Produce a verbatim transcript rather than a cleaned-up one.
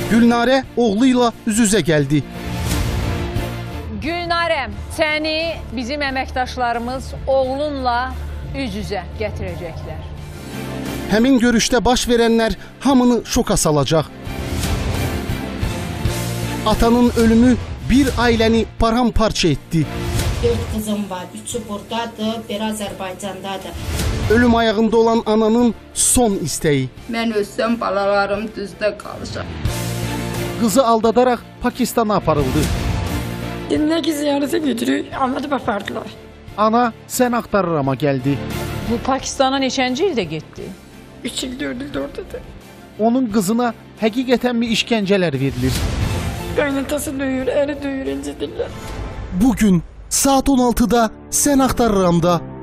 Gülnare oğluyla üz-üzə gəldi. Gülnarəm, səni bizim əməkdaşlarımız oğlunla üz-üzə gətirəcəklər. Həmin görüşdə baş verənlər hamını şoka salacaq. Atanın ölümü bir ailəni paramparça etdi. Dört kızım var, üçü buradadır, biri Azərbaycandadır. Ölüm ayağında olan ananın son istəyi. Mən ölsəm balalarım düzdə qalacaq. Qızı aldadaraq Pakistana aparıldı. Dinlə ki ziyarətə götürüb, anladı apardılar. Ana sən axtarırama gəldi. Bu Pakistana neçənci ildə getdi? Üç il, dört il oradadır. Onun qızına həqiqətənmi işgəncələr verilir? Qaynatası döyür, əri döyür, incidirlər. Bugün saat on altıda Sən Axtarıramda